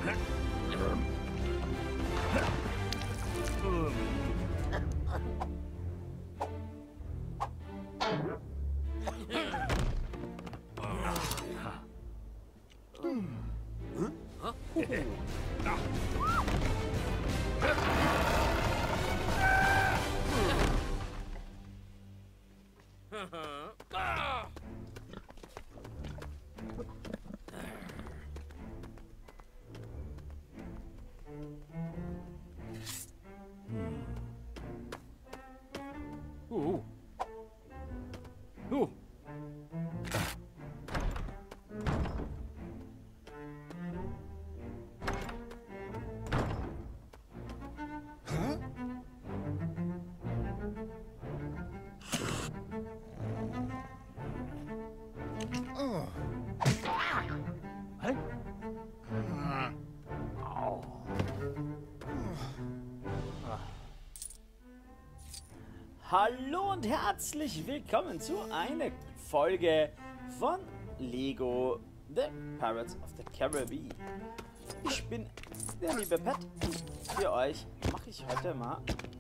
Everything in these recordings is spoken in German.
Hallo und herzlich willkommen zu einer Folge von Lego The Pirates of the Caribbean. Ich bin der liebe Pat. Für euch mache ich heute mal...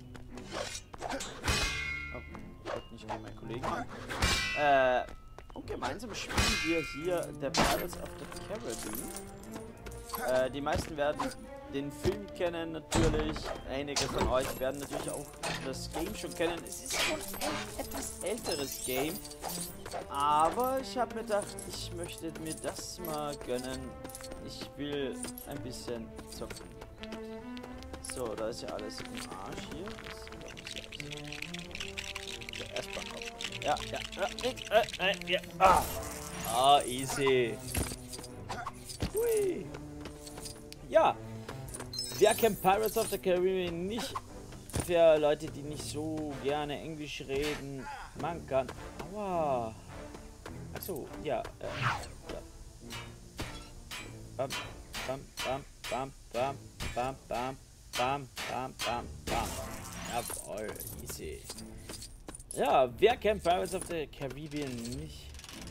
Oh, ich wollte nicht an meinen Kollegen. Und gemeinsam spielen wir hier The Pirates of the Caribbean. Die meisten werden den Film kennen natürlich. Einige von euch werden natürlich auch das Game schon kennen. Es ist schon ein etwas älteres Game. Aber ich habe mir gedacht, ich möchte mir das mal gönnen. Ich will ein bisschen zocken. So, da ist ja alles im Arsch hier. So, erstmal auf. Ja. Easy. Hui. Ja. Wer kennt Pirates of the Caribbean nicht? Für Leute, die nicht so gerne Englisch reden, man kann... Aua. Achso, ja. Bam, bam, bam, bam, bam, bam, bam, bam, bam, bam, bam. Jawohl, easy. Ja, wer kennt Pirates of the Caribbean nicht?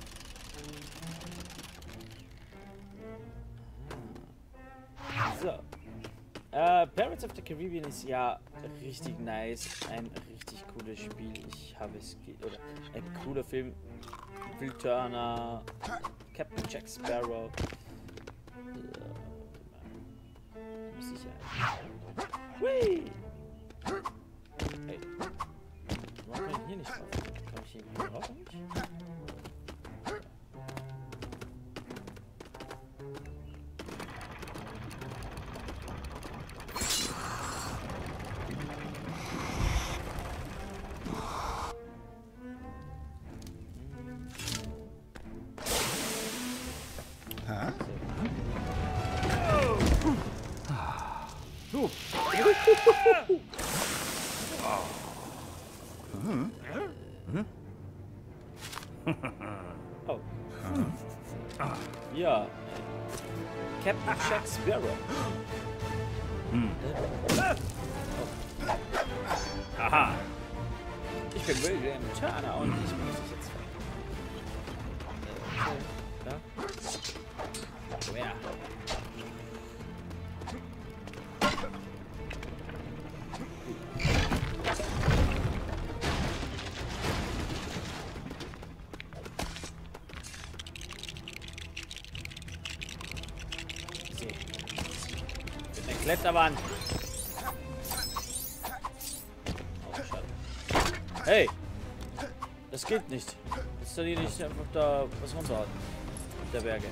So. Pirates of the Caribbean ist ja richtig nice, ein richtig cooles Spiel. Ich habe es oder ein cooler Film. Phil Turner, Captain Jack Sparrow. Hui! Hey. Warum kann ich hier nicht drauf? Kann ich hier drauf nicht? Oh. Ja. Captain Jack Sparrow. Aha. Ich bin William Turner und ich muss dich jetzt da. Woher? Kletterwand. Oh, schade. Hey! Das geht nicht. Jetzt soll die nicht einfach da was runterhauen. Der Berge.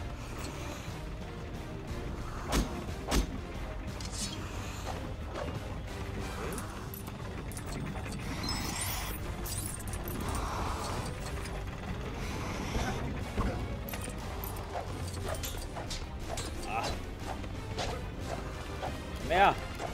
Mehr.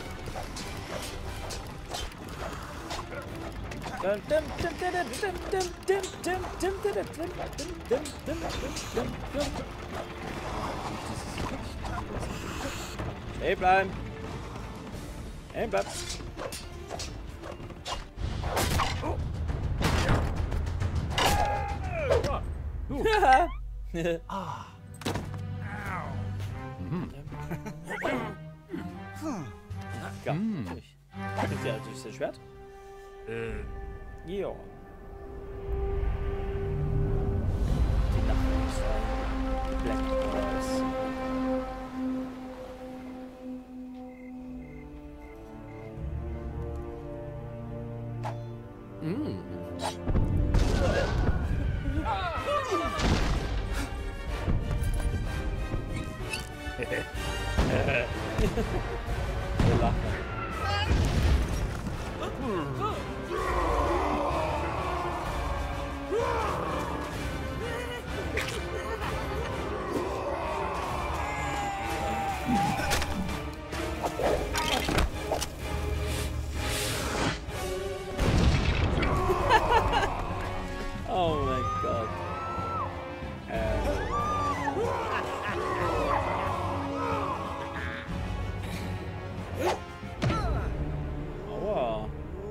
Hey, bleiben. Hey, bleib. Ja, natürlich. Kriegt er natürlich sein Schwert. Ja. Die Nacht Black Horse. Wir lachen. Oh mein Gott. Aua.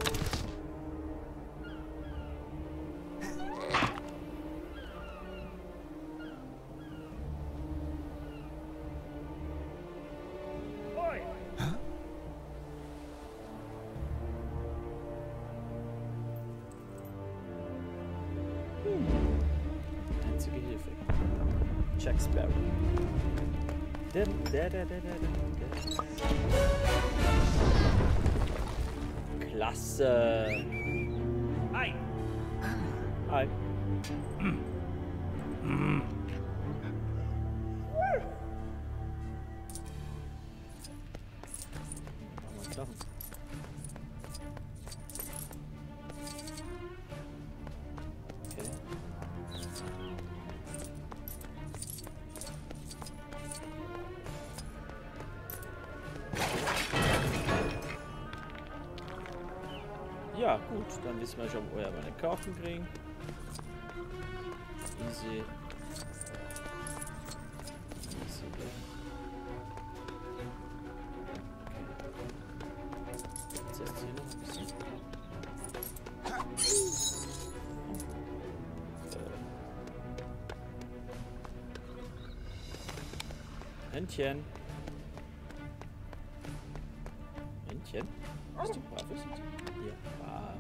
Einzige Hilfe. Jack Sparrow. Klasse. Hi. Hi. Ja, gut, dann wissen wir schon, wo wir meine Karten kriegen. Easy. Easy. Jetzt ist hier noch ein bisschen. Händchen. Händchen? Bist du brav? Hier, brav.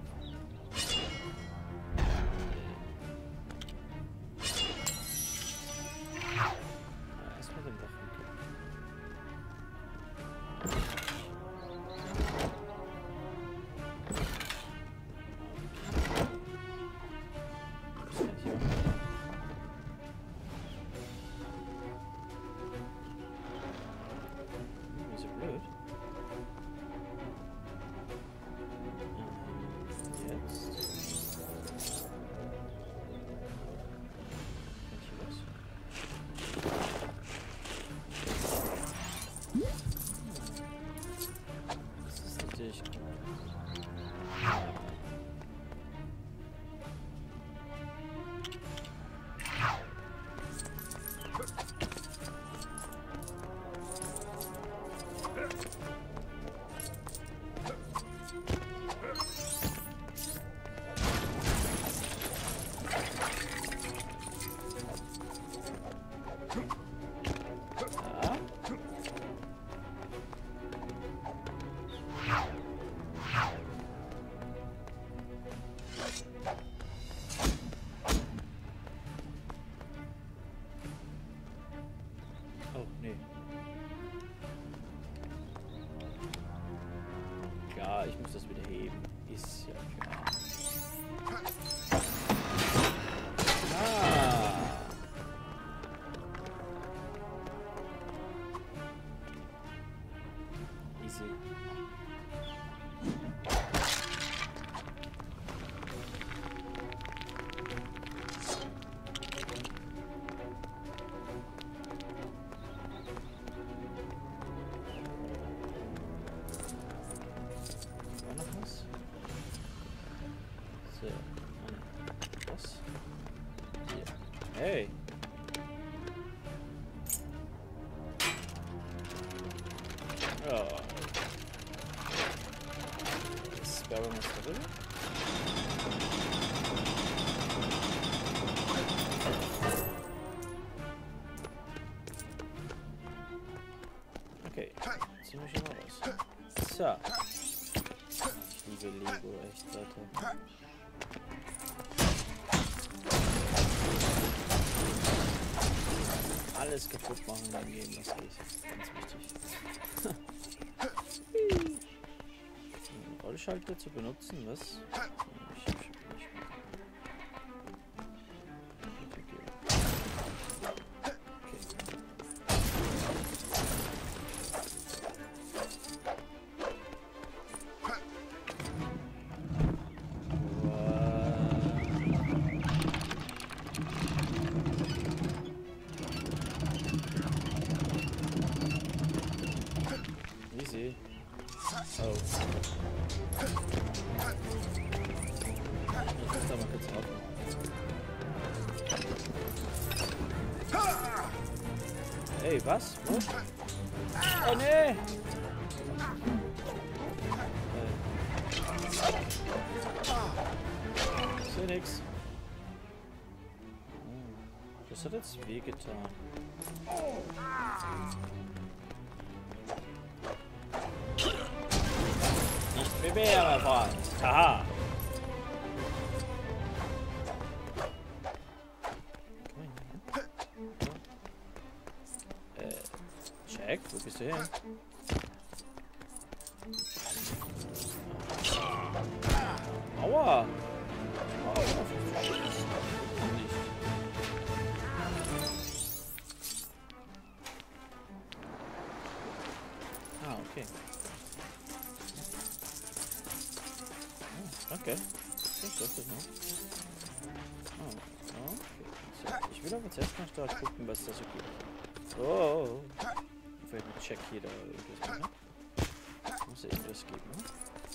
Erstmal den Dach hingucken. Was kann ich hier machen? So blöd. Oh, nee. Ja, ich muss das wieder heben. Ist ja klar. Ah. Easy. Was? Hier. Hey. Ja. Sparrow muss da rüber. Okay, ziehen wir schon mal raus. So. Ich liebe Lego, echt, Leute. Alles kaputt machen beim Game, das geht. Ganz wichtig. Rollschalter zu benutzen, was? Easy. Oh. Ich muss da mal kurz atmen. Ey, was? Wo? Oh nee! Ich seh nix. Das hat jetzt wehgetan. Nicht bewähren, mein Freund. Haha. Jack, wo bist du hin? Aua! Ah, okay. Okay. Das ist noch. Oh, okay. So, ich will aber zuerst mal da gucken, was da so gibt. Oh. Vielleicht ein Check hier da irgendwas machen. Muss ja irgendwas geben, ne?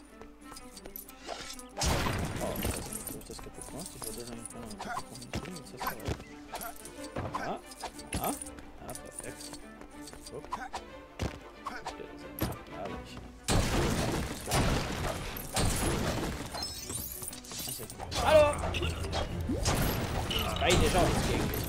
Oh, ich weiß nicht, ob ich das kaputt gemacht. Ich wollte das eigentlich mal kaputt machen. Jetzt hast du auch. Ah, ah. Ah, perfekt. Guck. Okay, das ist herrlich. Hallo! Keine Chance gegen mich.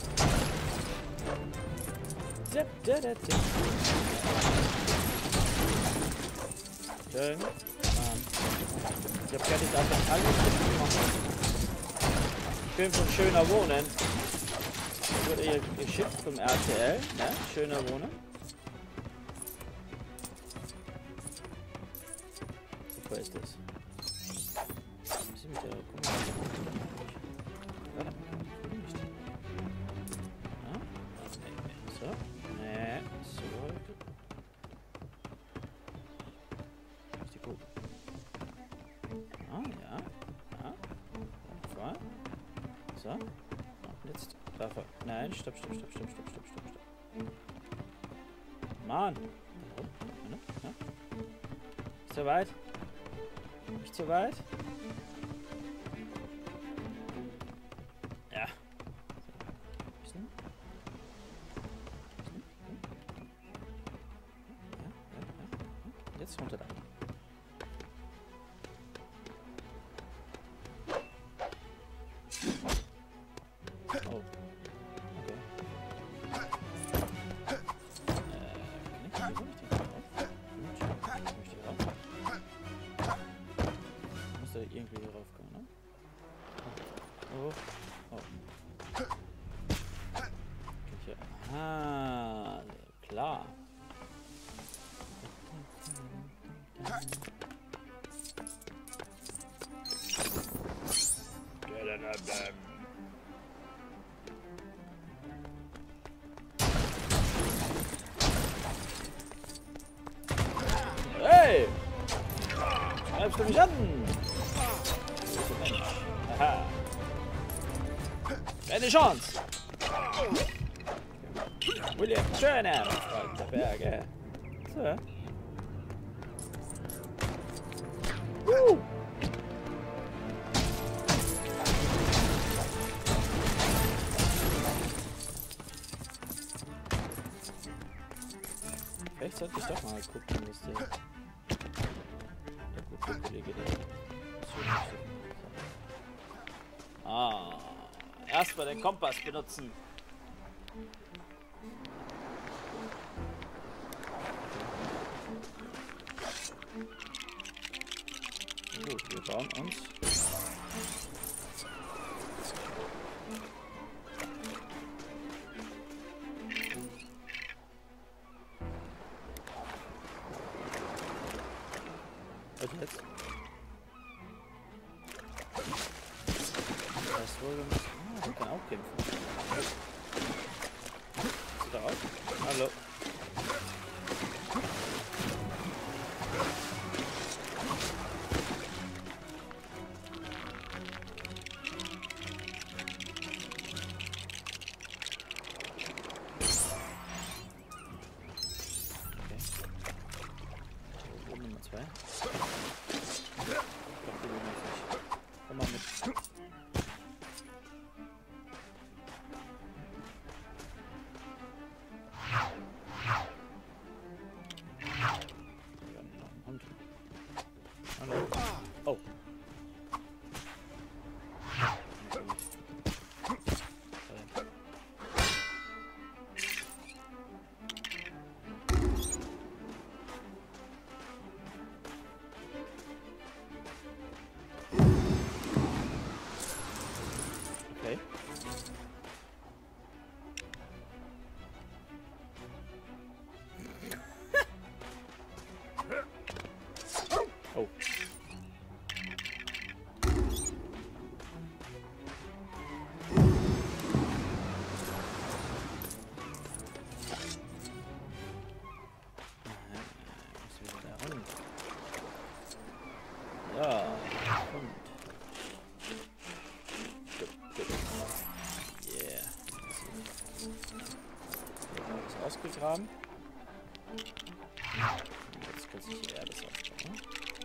Schön. Ich hab gar nicht einfach alles gemacht. Ich bin von Schöner Wohnen. Das wurde hier geschickt vom RTL, ne? Schöner Wohnen. Super ist das. Was ist mit der So. Nee, so. Richtig gut. Ah, ja. Ja. Zwei. So. Und jetzt. Dafür. Nein, stopp. Mann. Ja. Ist so weit? Nicht so weit? Ja. Jetzt runter da. Oh. Okay. Kann ich hier rauf? Muss da irgendwie hier raufkommen, ne? Oh. Oh. Geht hier. Ah, klar. Hey! Greifst du mich an? Aha. Keine Chance! William Schöner, Freund der Berge. So. Vielleicht sollte ich doch mal gucken, was der gute Kollege da. Ah, erstmal den Kompass benutzen. Gut, wir bauen uns. Was jetzt? Das heißt wohl, wir müssen. Ah, wir können auch kämpfen. Bist du da raus? Hallo. Nummer 2. Ich glaube, die will jetzt nicht. Komm mal mit. Wir haben noch einen Hund. Hallo. Oh. Okay. Oh. Muss wieder da ran. Ja, und. Yeah. Ist ausgegraben. Jetzt kann sich die Erde aufbauen.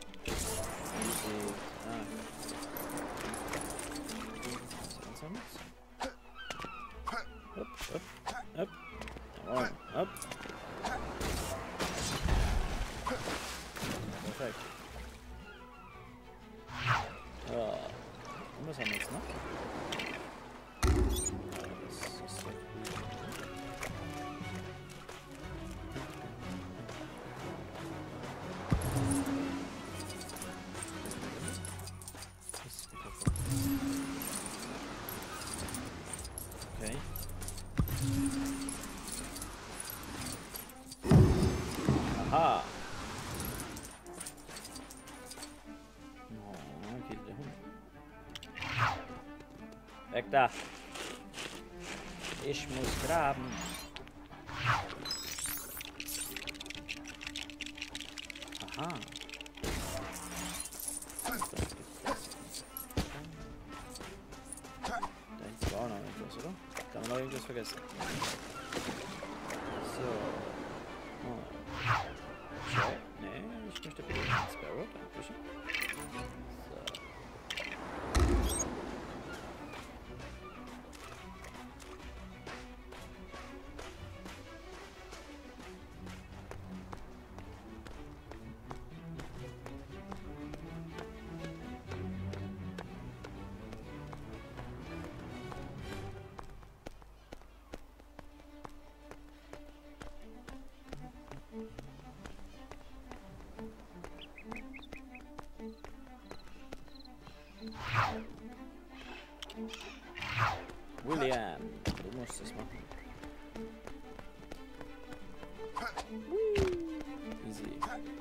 Hopp, hopp, hopp. Jawohl, hopp. Perfekt. Ja. Und was haben wir jetzt noch? Das ist doch gut. Okay. Aha. Oh, geht der Hund. Weg da. Ich muss graben. Aha. Da hinten war auch noch irgendwas, oder? Da haben wir noch irgendwas vergessen. So. Oh. Okay. Nee, ich möchte bitte einen Sparrow. Dankeschön. So. William, du musst es machen. Easy.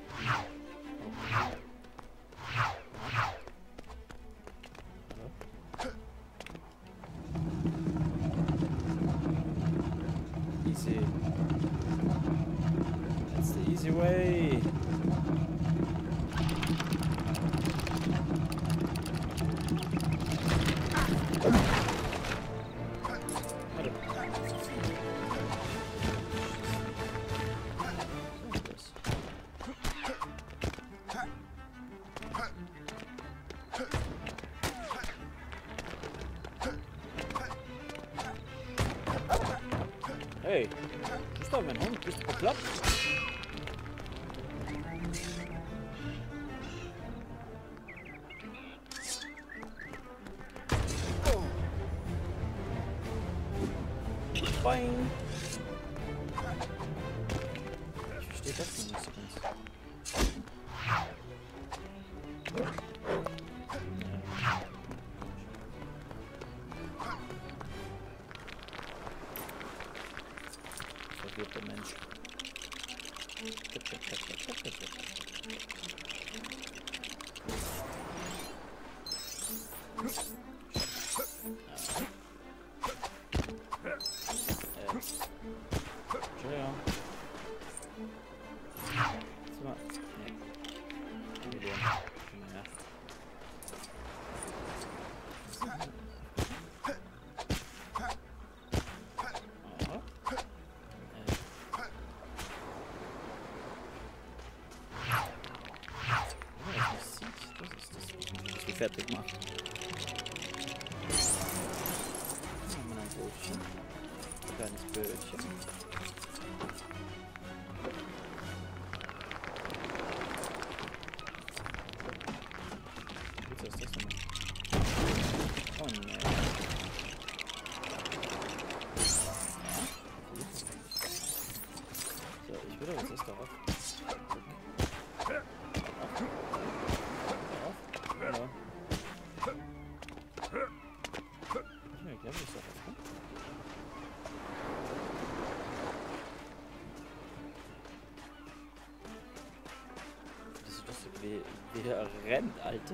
Easy. That's the easy way. Hey, was ist da, mein Hund? Bist du bekloppt? Boing! Ich verstehe das nicht so ganz. Fertig macht. Dann haben wir ein Brötchen. Ein kleines Brötchen. Was ist das nochmal? Oh ne. So, ich will was ist darauf? Wie er rennt, Alter.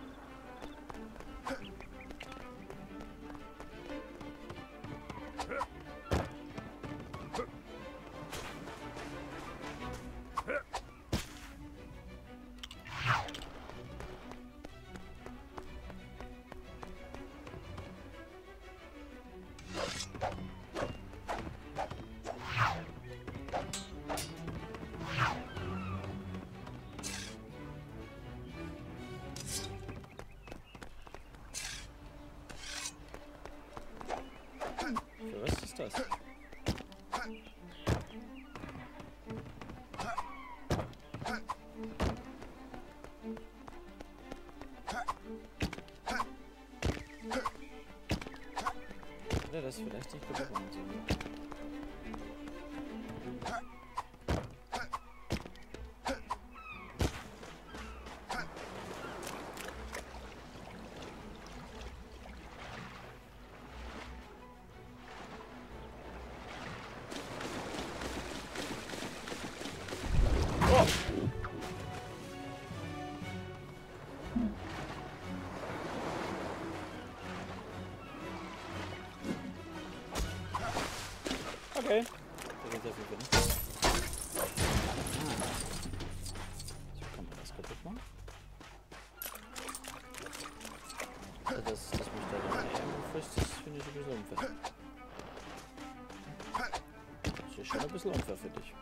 Was ist das? Oder das vielleicht nicht bekommen soll. Okay. Da geht sehr viel drin. So kann man das kaputt machen. Das mich da dann frisst, das finde ich ein bisschen unfair. Das ist schon ein bisschen unfair für dich.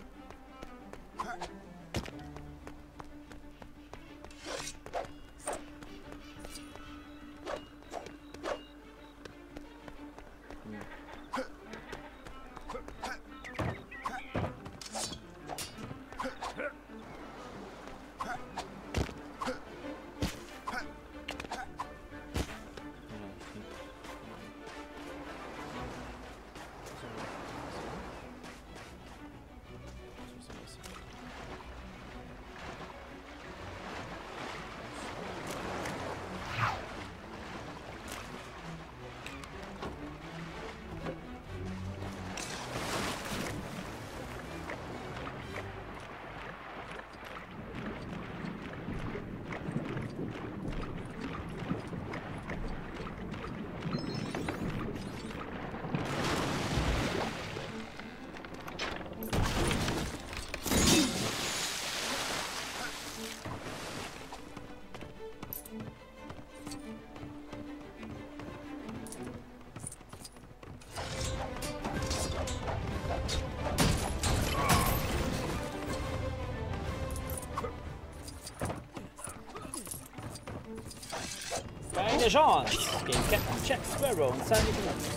Keine Chance gegen Captain Jack Sparrow und seine Genossen.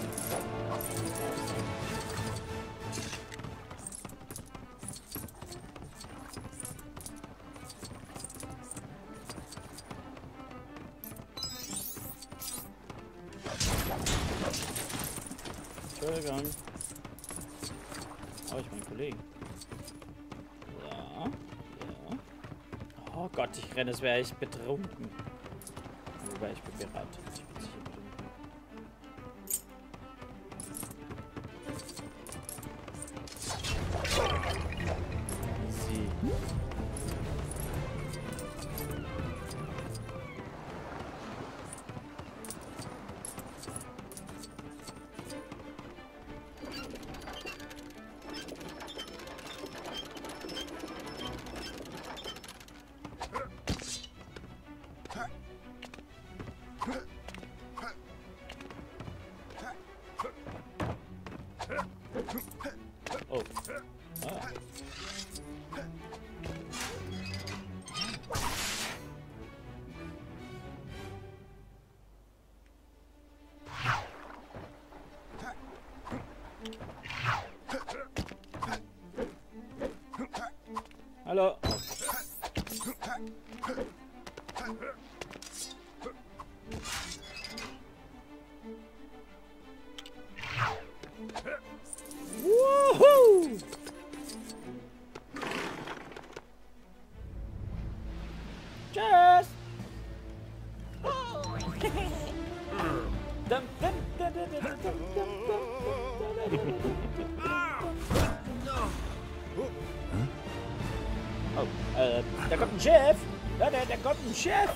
Entschuldigung. Oh, ich bin Kollegen. Ja. Ja. Oh Gott, ich renne, es wäre ich betrunken. Wobei, ich bin bereit. Ich bin sicher betrunken. Hallo. Woohoo! Tschüss! Oh, da kommt ein Chef! Da kommt ein Chef!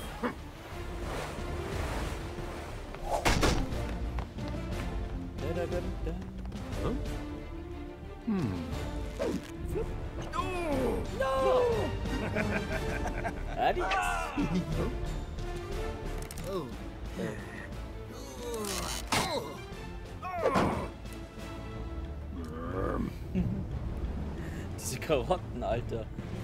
No! Adios! Diese Karotten, Alter.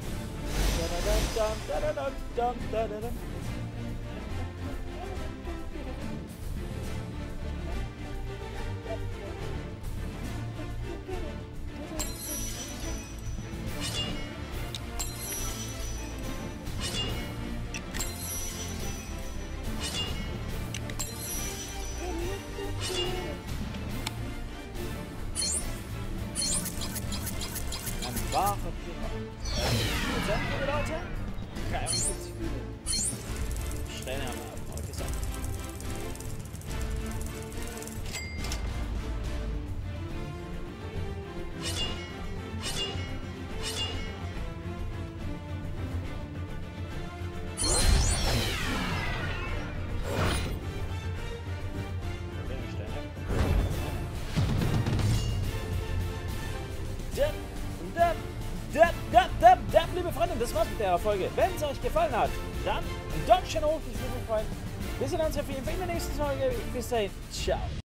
Wahre Firma. Leute? 43 Minuten. Stellen wir mal ab. Gesagt. Liebe Freunde, das war's mit der Folge. Wenn es euch gefallen hat, dann ein Däumchen hoch, ich würde mich freuen. Wir sehen uns auf jeden Fall in der nächsten Folge. Bis dahin, ciao.